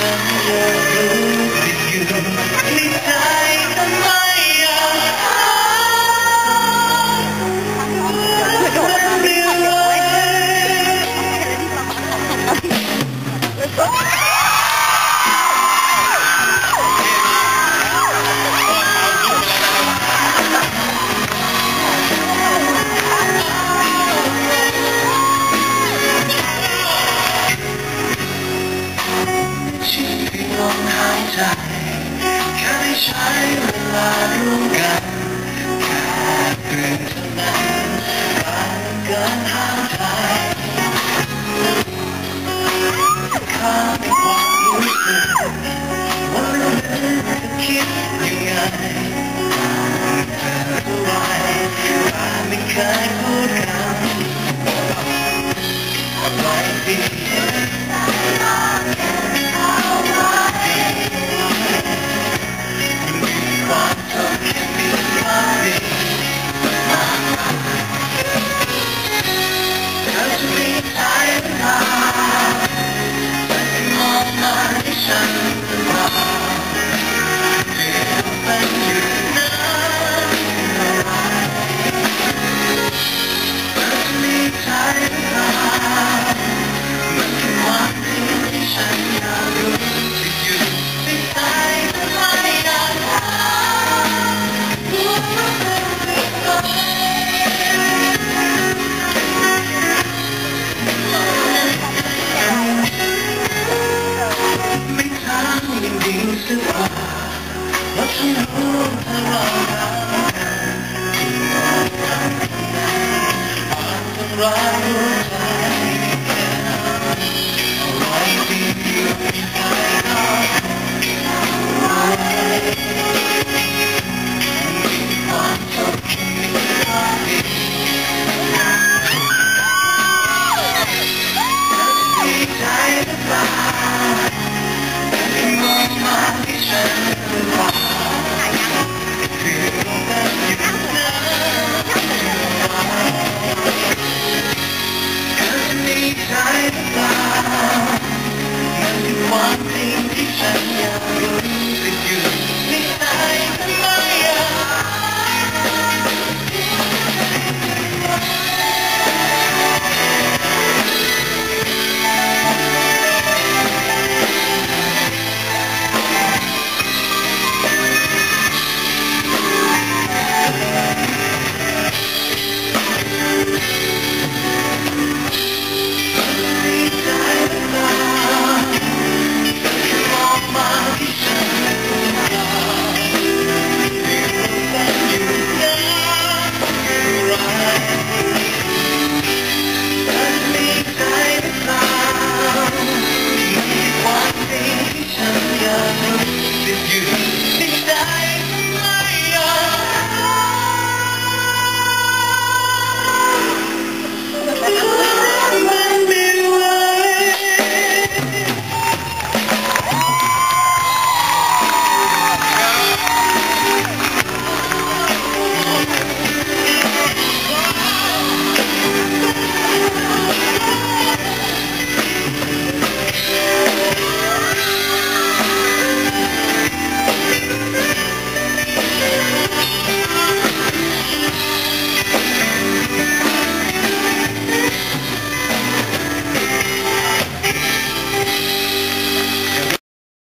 กันจะรู้ติดอยู่ในใจทำไมอยากหาลมหายใจแค่ได้ใช้เวลาร่วมกันแค่เพื่อนเท่านั้นรักเกินห้ามใจข้าในความรู้สึกว่าเราเดินจะคิดยังไงเธอรู้ไหมว่าไม่เคยพูดคำอะไรดีสึกว่าว่าฉันรู้ถ้าเรารักกันอาจทำร้ายหัวใจอะไรที่อยู่ในใจเรามีความสุขที่ดีดีใจหรือเปล่าฉัน